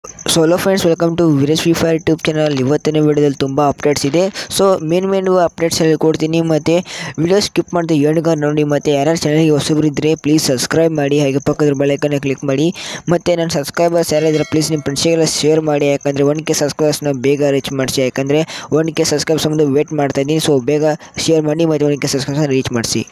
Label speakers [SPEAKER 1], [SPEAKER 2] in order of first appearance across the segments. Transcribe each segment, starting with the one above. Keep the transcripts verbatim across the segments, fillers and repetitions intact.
[SPEAKER 1] So hello friends, welcome to Veeresh free fire YouTube channel. ಇವತ್ತಿನ ವಿಡಿಯೋದಲ್ಲಿ ತುಂಬ ಅಪ್ಡೇಟ್ಸ್ ಇದೆ. ಸೊ ಮೇನ್ ಮೇನ್ ಅಪ್ಡೇಟ್ಸ್ ಹೇಳಿ ಕೊಡ್ತೀನಿ, ಮತ್ತು ವಿಡಿಯೋ ಸ್ಕಿಪ್ ಮಾಡಿದೆ ಏಳುಗಾರ ನೋಡಿ. ಮತ್ತು ಯಾರ್ಯಾರು ಚಾನಲ್ಗೆ ಹೊಸಬರಿದ್ದರೆ ಪ್ಲೀಸ್ ಸಬ್ಸ್ಕ್ರೈಬ್ ಮಾಡಿ, ಹಾಗೆ ಪಕ್ಕದ ಬೆಲ್ಲೈಕನ್ನ ಕ್ಲಿಕ್ ಮಾಡಿ. ಮತ್ತು ನನ್ನ ಸಬ್ಸ್ಕ್ರೈಬರ್ಸ್ ಯಾರಾದರೆ ಪ್ಲೀಸ್ ನಿಮ್ಮ ಫ್ರೆಂಡ್ಸಿಗೆಲ್ಲ ಶೇರ್ ಮಾಡಿ, ಯಾಕಂದರೆ ಒನ್ ಕೆ ಸಬ್ಸ್ಕ್ರೈಬರ್ಸ್ನ ಬೇಗ ರೀಚ್ ಮಾಡಿಸಿ. ಯಾಕಂದರೆ ಒನ್ ಕೆ ಸಬ್ಸ್ಕ್ರೈಬರ್ಸ್ ಮುಂದೆ ವೇಟ್ ಮಾಡ್ತಾಯಿದ್ದೀನಿ. ಸೊ ಬೇಗ ಶೇರ್ ಮಾಡಿ ಮತ್ತು ಒನ್ ಕೆ ಸಬ್ಸ್ಕ್ರೈಬರ್ಸ್ನ ರೀಚ್ ಮಾಡಿಸಿ.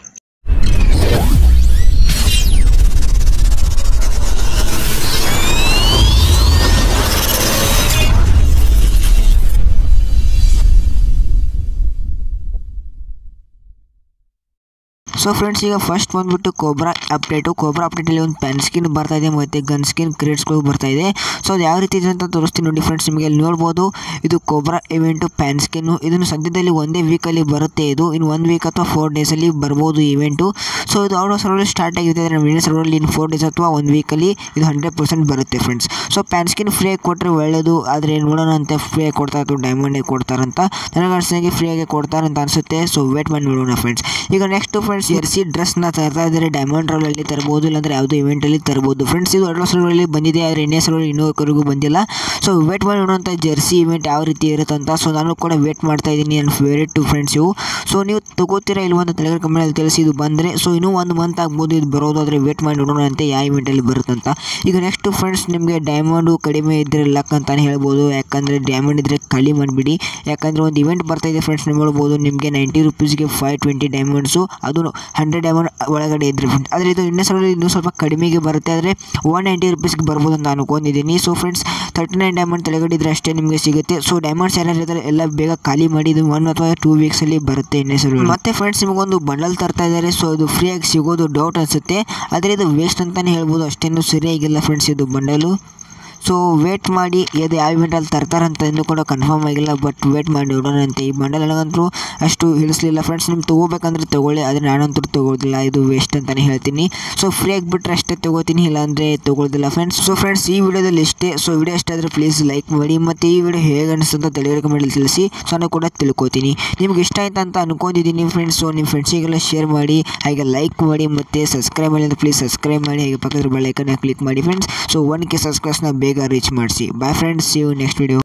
[SPEAKER 1] ಸೊ ಫ್ರೆಂಡ್ಸ್, ಈಗ ಫಸ್ಟ್ ಬಂದುಬಿಟ್ಟು ಕೋಬ್ರಾ ಅಪ್ಡೇಟು. ಕೋಬ್ರಾ ಅಪ್ಡೇಟಲ್ಲಿ ಒಂದು ಪೆನ್ ಸ್ಕಿನ್ ಬರ್ತಾ ಇದೆ ಮತ್ತು ಗನ್ ಸ್ಕಿನ್ ಕ್ರೇಟ್ಸ್ಗಳು ಬರ್ತಾ ಇದೆ. ಸೊ ಅದು ಯಾವ ರೀತಿ ಇದೆ ಅಂತ ತೋರಿಸ್ತೀನಿ ನೋಡಿ ಫ್ರೆಂಡ್ಸ್. ನಿಮಗೆ ಅಲ್ಲಿ ನೋಡ್ಬೋದು, ಇದು ಕೋಬ್ರಾ ಇವೆಂಟು ಪ್ಯಾನ್ ಸ್ಕಿನ್ನು. ಇದನ್ನು ಸದ್ಯದಲ್ಲಿ ಒಂದೇ ವೀಕಲ್ಲಿ ಬರುತ್ತೆ. ಇದು ಇನ್ನು ಒಂದು ವೀಕ್ ಅಥವಾ ಫೋರ್ ಡೇಸಲ್ಲಿ ಬರ್ಬೋದು ಇವೆಂಟು. ಸೊ ಇದು ಔಟ್ ಆಫ್ ಸರ್ವರಲ್ಲಿ ಸ್ಟಾರ್ಟ್ ಆಗಿದೆ. ನಮ್ಮ ಇಂಡಿಯನ್ ಸರ್ವರಲ್ಲಿ ಇನ್ನು ಫೋರ್ ಡೇಸ್ ಅಥವಾ ಒಂದು ವೀಕಲ್ಲಿ ಇದು ಹಂಡ್ರೆಡ್ ಪರ್ಸೆಂಟ್ ಬರುತ್ತೆ ಫ್ರೆಂಡ್ಸ್. ಸೊ ಪ್ಯಾನ್ ಸ್ಕಿನ್ ಫ್ರೀಯಾಗಿ ಕೊಟ್ಟರೆ ಒಳ್ಳೆಯದು, ಆದರೆ ನೋಡೋಣ ಅಂತೆ ಫ್ರೀಯಾಗಿ ಕೊಡ್ತಾರೆ ಅಥವಾ ಡೈಮಂಡೇ ಕೊಡ್ತಾರಂತ. ನನಗೆ ಅನಿಸಿದಾಗೆ ಫ್ರೀಯಾಗಿ ಕೊಡ್ತಾರೆ ಅಂತ ಅನಿಸುತ್ತೆ. ಸೊ ವೇಟ್ ಮಾಡಿ ನೋಡೋಣ ಫ್ರೆಂಡ್ಸ್. ಈಗ ನೆಕ್ಸ್ಟ್ ಫ್ರೆಂಡ್ಸ್, ಜೆರ್ಸಿ ಡ್ರೆಸ್ನ ತರ್ತಾ ಇದ್ದಾರೆ. ಡೈಮಂಡ್ ರೋಲಲ್ಲಿ ತರ್ಬೋದು, ಇಲ್ಲಾಂದರೆ ಯಾವುದೋ ಇವೆಂಟಲ್ಲಿ ತರ್ಬೋದು ಫ್ರೆಂಡ್ಸ್. ಇದು ಎರಡು ಸರ್ವರಲ್ಲಿ ಬಂದಿದೆ, ಆದರೆ ಇಂಡಿಯಾ ಸರ್ವರ್ ಇನ್ನೂವರೆಗೂ ಬಂದಿಲ್ಲ. ಸೊ ವೇಟ್ ಮಾಡಿ ನೋಡೋಂಥ ಜೆರ್ಸಿ ಇವೆಂಟ್ ಯಾವ ರೀತಿ ಇರುತ್ತೆ ಅಂತ. ಸೊ ನಾನು ಕೂಡ ವೇಟ್ ಮಾಡ್ತಾ ಇದ್ದೀನಿ. ನನ್ನ ಫೇವ್ರೇಟ್ ಟು ಫ್ರೆಂಡ್ಸ್ ಇವು. ಸೊ ನೀವು ತಗೋತೀರಾ ಇಲ್ವ ಅಂತ ಟೆಲಿಗ್ರಾಮ್ ಕಮೆಂಟಲ್ಲಿ ತಿಳಿಸಿ. ಇದು ಬಂದರೆ ಸೊ ಇನ್ನೂ ಒಂದು ಮಂತ್ ಆಗ್ಬೋದು ಇದು ಬರೋದು, ಆದರೆ ವೇಟ್ ಮಾಡಿ ನೋಡೋಣ ಅಂತೆ ಯಾವ ಇವೆಂಟಲ್ಲಿ ಬರುತ್ತಂತ. ಈಗ ನೆಕ್ಸ್ಟ್ ಫ್ರೆಂಡ್ಸ್, ನಿಮಗೆ ಡೈಮಂಡು ಕಡಿಮೆ ಇದ್ದರೆ ಲಕ್ ಅಂತಲೇ ಹೇಳ್ಬೋದು. ಯಾಕಂದರೆ ಡೈಮಂಡ್ ಇದ್ದರೆ ಖಾಲಿ ಮಾಡಿಬಿಡಿ. ಯಾಕಂದರೆ ಒಂದು ಇವೆಂಟ್ ಬರ್ತಾ ಇದೆ ಫ್ರೆಂಡ್ಸ್, ನೀವು ನೋಡ್ಬೋದು. ನಿಮಗೆ ನೈಂಟಿ ರುಪೀಸ್ಗೆ ಫೈವ್ ಟ್ವೆಂಟಿ ಡೈಮಂಡ್ಸು, ಅದು ಹಂಡ್ರೆಡ್ ಡೈಮಂಡ್ ಒಳಗಡೆ ಇದ್ರೆ ಫ್ರೆಂಡ್ಸ್. ಆದರೆ ಇದು ಇಂಡಿಯನ್ ಸರ್ವರಲ್ಲಿ ಇನ್ನೂ ಸ್ವಲ್ಪ ಕಡಿಮೆಗೆ ಬರುತ್ತೆ, ಆದರೆ ಒನ್ ನೈಂಟಿ ರುಪೀಸ್ಗೆ ಬರ್ಬೋದು ಅಂತ ಅನ್ಕೊಂಡಿದ್ದೀನಿ. So friends, thirty nine diamond ತೆಳಗಡೆ ಇದ್ರೆ ಅಷ್ಟೇ ನಿಮಗೆ ಸಿಗುತ್ತೆ. ಸೊ ಡೈಮಂಡ್ಸ್ ಯಾರು ಇದ್ದಾರೆ ಎಲ್ಲ ಬೇಗ ಖಾಲಿ ಮಾಡಿ, ಇದು ಒನ್ ಅಥವಾ ಟೂ ವೀಕ್ಸಲ್ಲಿ ಬರುತ್ತೆ ಇಂಡಿಯನ್ ಸರ್ವರ್. ಮತ್ತೆ ಫ್ರೆಂಡ್ಸ್, ನಿಮಗೊಂದು ಬಂಡಲ್ ತರ್ತಾ ಇದ್ದಾರೆ. ಸೊ ಇದು ಫ್ರೀಯಾಗಿ ಸಿಗೋದು ಡೌಟ್ ಅನಿಸುತ್ತೆ, ಆದರೆ ಇದು ವೇಸ್ಟ್ ಅಂತಲೇ ಹೇಳ್ಬೋದು. ಅಷ್ಟೇನು ಸರಿಯಾಗಿಲ್ಲ ಫ್ರೆಂಡ್ಸ್ ಇದು ಬಂಡಲು. ಸೊ ವೇಟ್ ಮಾಡಿ, ಅದು ಯಾವ ಇವೆಂಟಲ್ಲಿ ತರ್ತಾರಂತ ಇನ್ನೂ ಕೂಡ ಕನ್ಫರ್ಮ್ ಆಗಿಲ್ಲ, ಬಟ್ ವೇಟ್ ಮಾಡಿ ನೋಡೋಣ ಅಂತೆ. ಈ ಬಂಡಲ್ ನನಗಂತೂ ಅಷ್ಟು ಹಿಡಿಸ್ಲಿಲ್ಲ ಫ್ರೆಂಡ್ಸ್. ನಿಮ್ಗೆ ತೊಗೋಬೇಕಂದ್ರೆ ತೊಗೊಳ್ಳಿ, ಆದರೆ ನಾನಂತೂ ತೊಗೊಳ್ದಿಲ್ಲ, ಇದು ವೇಸ್ಟ್ ಅಂತಲೇ ಹೇಳ್ತೀನಿ. ಸೊ ಫ್ರೀಯಾಗಿ ಬಿಟ್ಟರೆ ಅಷ್ಟೇ ತೊಗೋತೀನಿ, ಇಲ್ಲಾಂದರೆ ತೊಗೊಳ್ದಿಲ್ಲ ಫ್ರೆಂಡ್ಸ್. ಸೊ ಫ್ರೆಂಡ್ಸ್, ಈ ವಿಡಿಯೋದಲ್ಲಿ ಇಷ್ಟೇ. ಸೊ ವಿಡಿಯೋ ಇಷ್ಟ ಆದರೆ ಪ್ಲೀಸ್ ಲೈಕ್ ಮಾಡಿ, ಮತ್ತು ಈ ವಿಡಿಯೋ ಹೇಗೆ ಅನಿಸ್ತಂತ ಟೆಲಿಗ್ರಾಮ್ ಕಮೆಂಟಲ್ಲಿ ತಿಳಿಸಿ. ಸೊ ನಾನು ಕೂಡ ತಿಳ್ಕೊತೀನಿ ನಿಮ್ಗೆ ಇಷ್ಟ ಆಯ್ತು ಅಂತ ಅನ್ಕೊಂಡಿದ್ದೀನಿ ಫ್ರೆಂಡ್ಸ್. ಸೊ ನಿಮ್ಮ ಫ್ರೆಂಡ್ಸಿಗೆಲ್ಲ ಶೇರ್ ಮಾಡಿ, ಹಾಗೆ ಲೈಕ್ ಮಾಡಿ, ಮತ್ತು ಸಬ್ಸ್ಕ್ರೈಬ್ ಮಾಡಿ ಅಂದರೆ ಪ್ಲೀಸ್ ಸಬ್ಸ್ಕ್ರೈಬ್ ಮಾಡಿ, ಹಾಗೆ ಪಕ್ಕದ ಬೆಲ್ ಐಕನ್ನ ಕ್ಲಿಕ್ ಮಾಡಿ ಫ್ರೆಂಡ್ಸ್. ಸೊ ಒನ್ ಕೆ ಸಬ್ಸ್ಕ್ರೈಬ್ಸ್ನ ಬೇಗ ರೀಚ್ ಮಾಡಿಸಿ. Bye friends, see you next video.